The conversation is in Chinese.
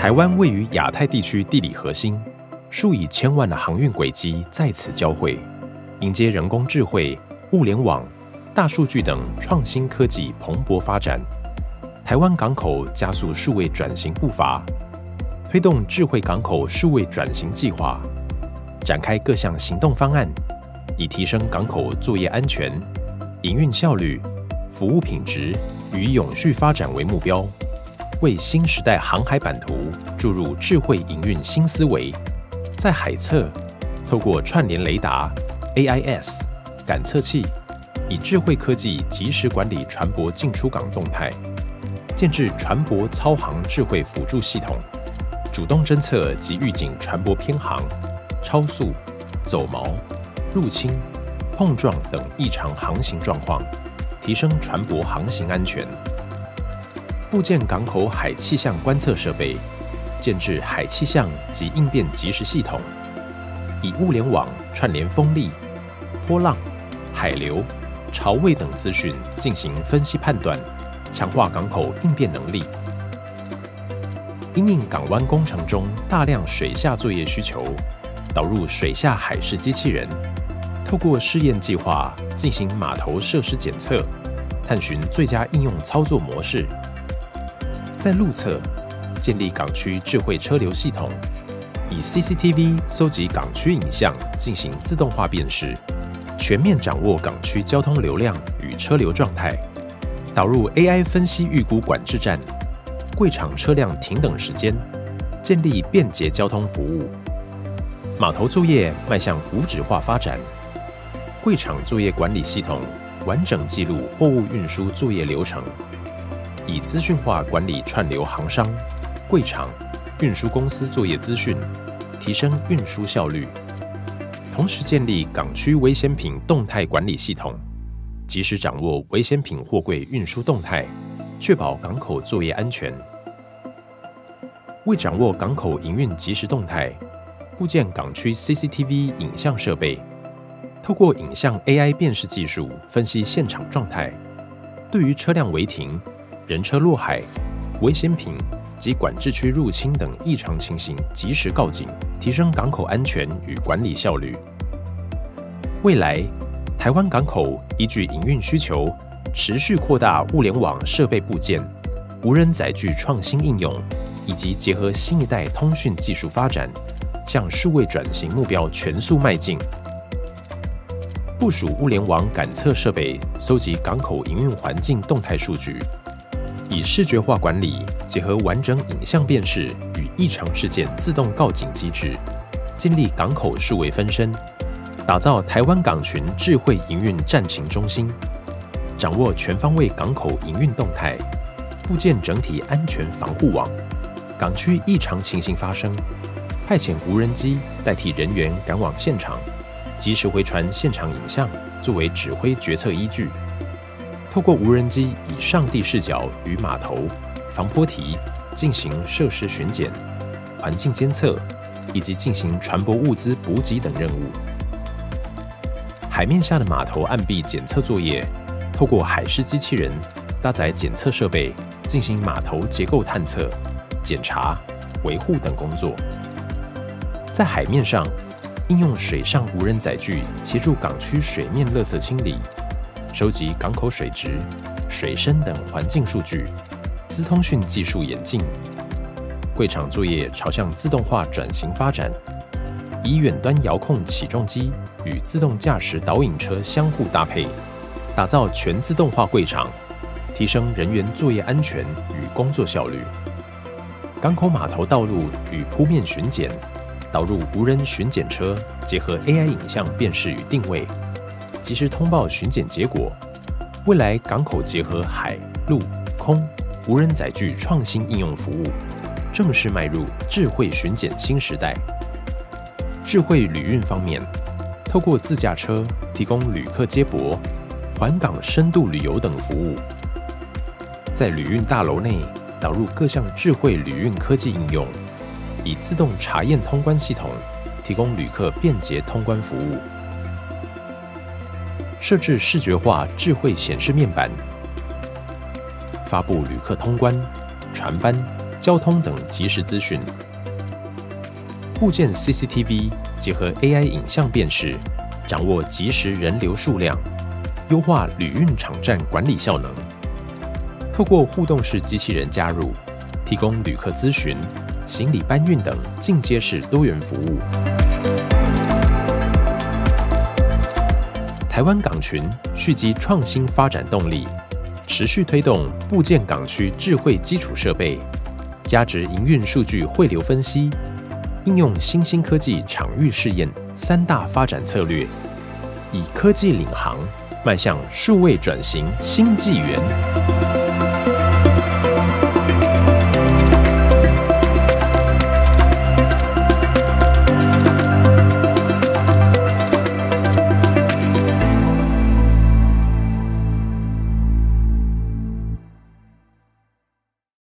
台湾位于亚太地区地理核心，数以千万的航运轨迹在此交汇，迎接人工智慧、物联网、大数据等创新科技蓬勃发展。台湾港口加速数位转型步伐，推动智慧港口数位转型计划，展开各项行动方案，以提升港口作业安全、营运效率、服务品质与永续发展为目标，为新时代航海版图注入智慧营运新思维。在海侧，透过串联雷达、AIS 感测器，以智慧科技及时管理船舶进出港动态，建置船舶操航智慧辅助系统，主动侦测及预警船舶偏航、超速、走锚、入侵、碰撞等异常航行状况，提升船舶航行安全。布建港口海气象观测设备，建置海气象及应变即时系统，以物联网串联风力、波浪、海流、潮位等资讯进行分析判断，强化港口应变能力。因应港湾工程中大量水下作业需求，导入水下海事机器人，透过试验计划进行码头设施检测，探寻最佳应用操作模式。在陆侧，建立港区智慧车流系统，以 CCTV 搜集港区影像进行自动化辨识，全面掌握港区交通流量与车流状态。导入 AI 分析预估管制站，柜场车辆停等时间，建立便捷交通服务。码头作业迈向无纸化发展，柜场作业管理系统完整记录货物运输作业流程，以资讯化管理串流航商、柜场、运输公司作业资讯，提升运输效率。同时建立港区危险品动态管理系统，及时掌握危险品货柜运输动态，确保港口作业安全。为掌握港口营运即时动态，布建港区 CCTV 影像设备，透过影像 AI 辨识技术分析现场状态，对于车辆违停、人车落海、危险品及管制区入侵等异常情形及时告警，提升港口安全与管理效率。未来，台湾港口依据营运需求，持续扩大物联网设备部件、无人载具创新应用，以及结合新一代通讯技术发展，向数位转型目标全速迈进。部署物联网感测设备，搜集港口营运环境动态数据，以视觉化管理结合完整影像辨识与异常事件自动告警机制，建立港口数位分身，打造台湾港群智慧营运战情中心，掌握全方位港口营运动态，布建整体安全防护网。港区异常情形发生，派遣无人机代替人员赶往现场，及时回传现场影像作为指挥决策依据。透过无人机以上帝视角与码头、防波堤进行设施巡检、环境监测，以及进行船舶物资补给等任务。海面下的码头岸壁检测作业，透过海事机器人搭载检测设备，进行码头结构探测、检查、维护等工作。在海面上，应用水上无人载具协助港区水面垃圾清理，收集港口水质、水深等环境数据。资通讯技术演进，柜场作业朝向自动化转型发展，以远端遥控起重机与自动驾驶导引车相互搭配，打造全自动化柜场，提升人员作业安全与工作效率。港口码头道路与铺面巡检，导入无人巡检车，结合 AI 影像辨识与定位，及时通报巡检结果。未来港口结合海、陆、空、无人载具创新应用服务，正式迈入智慧巡检新时代。智慧旅运方面，透过自驾车提供旅客接驳、环港深度旅游等服务，在旅运大楼内导入各项智慧旅运科技应用，以自动查验通关系统提供旅客便捷通关服务。设置视觉化智慧显示面板，发布旅客通关、船班、 交通等即时资讯。部件 CCTV 结合 AI 影像辨识，掌握即时人流数量，优化旅运场站管理效能。透过互动式机器人加入，提供旅客咨询、行李搬运等进阶式多元服务。台湾港群蓄积创新发展动力，持续推动部件港区智慧基础设备，加值营运数据汇流分析，应用新兴科技场域试验3大发展策略，以科技领航，迈向数位转型新纪元。